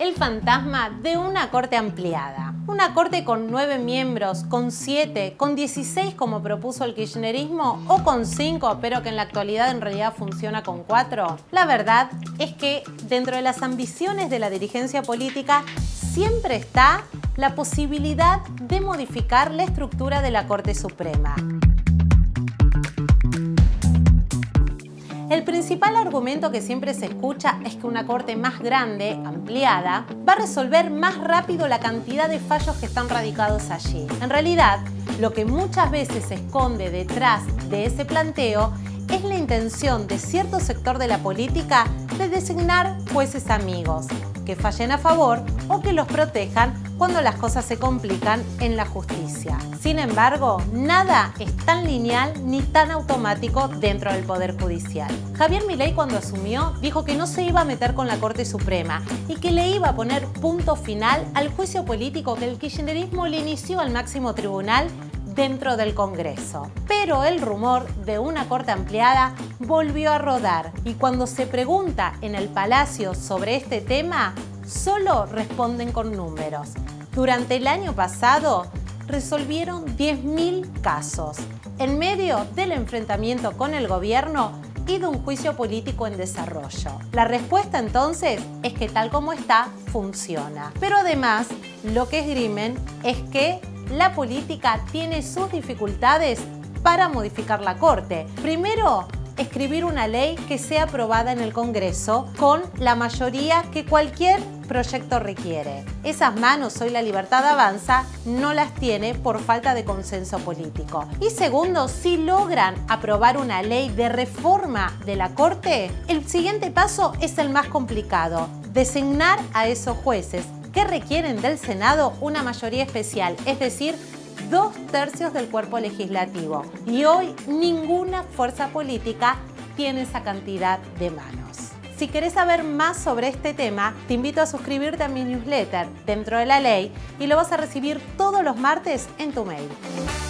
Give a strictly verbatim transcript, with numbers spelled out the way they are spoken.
el fantasma de una corte ampliada. Una corte con nueve miembros, con siete, con dieciséis como propuso el kirchnerismo o con cinco, pero que en la actualidad en realidad funciona con cuatro. La verdad es que dentro de las ambiciones de la dirigencia política siempre está la posibilidad de modificar la estructura de la Corte Suprema. El principal argumento que siempre se escucha es que una corte más grande, ampliada, va a resolver más rápido la cantidad de fallos que están radicados allí. En realidad, lo que muchas veces se esconde detrás de ese planteo es la intención de cierto sector de la política de designar jueces amigos, que fallen a favor o que los protejan cuando las cosas se complican en la justicia. Sin embargo, nada es tan lineal ni tan automático dentro del Poder Judicial. Javier Milei, cuando asumió, dijo que no se iba a meter con la Corte Suprema y que le iba a poner punto final al juicio político que el kirchnerismo le inició al máximo tribunal dentro del Congreso. Pero el rumor de una corte ampliada volvió a rodar y cuando se pregunta en el Palacio sobre este tema, solo responden con números. Durante el año pasado resolvieron diez mil casos en medio del enfrentamiento con el gobierno y de un juicio político en desarrollo. La respuesta entonces es que tal como está, funciona. Pero además, lo que esgrimen es que la política tiene sus dificultades para modificar la Corte. Primero, escribir una ley que sea aprobada en el Congreso con la mayoría que cualquier proyecto requiere. Esas manos, Hoy la Libertad Avanza, no las tiene por falta de consenso político. Y segundo, si logran aprobar una ley de reforma de la Corte, el siguiente paso es el más complicado: designar a esos jueces que requieren del Senado una mayoría especial, es decir, dos tercios del cuerpo legislativo. Y hoy ninguna fuerza política tiene esa cantidad de manos. Si querés saber más sobre este tema, te invito a suscribirte a mi newsletter Dentro de la Ley y lo vas a recibir todos los martes en tu mail.